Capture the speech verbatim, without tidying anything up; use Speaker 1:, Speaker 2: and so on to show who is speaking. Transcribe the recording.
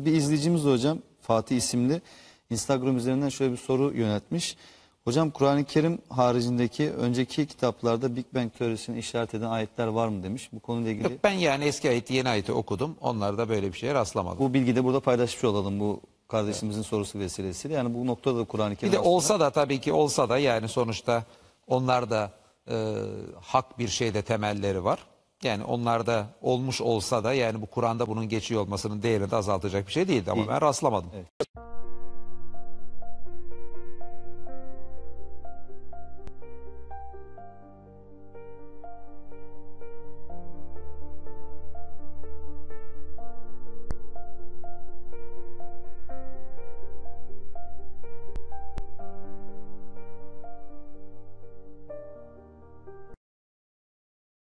Speaker 1: Bir izleyicimiz de hocam Fatih isimli Instagram üzerinden şöyle bir soru yöneltmiş. Hocam Kur'an-ı Kerim haricindeki önceki kitaplarda Big Bang teorisini işaret eden ayetler var mı demiş. Bu konuyla ilgili.
Speaker 2: Yok, ben yani eski ayeti yeni ayeti okudum. Onlarda böyle bir şeye rastlamadım.
Speaker 1: Bu bilgiyi de burada paylaşmış olalım bu kardeşimizin evet. sorusu vesilesiyle. Yani bu noktada da Kur'an-ı Kerim
Speaker 2: bir de
Speaker 1: aslında...
Speaker 2: olsa da tabii ki olsa da yani sonuçta onlar da e, hak bir şeyde temelleri var. Yani onlarda olmuş olsa da yani bu Kur'an'da bunun geçiyor olmasının değerini de azaltacak bir şey değildi ama İyi. ben rastlamadım. Evet.